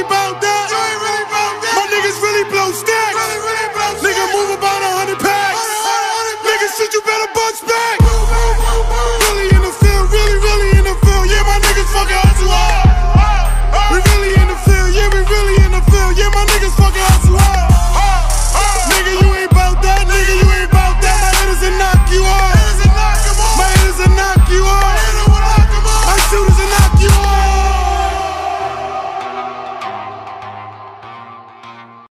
really bout that. My niggas really blow stacks. Nigga move about 100 packs. Niggas shit, you better bust back.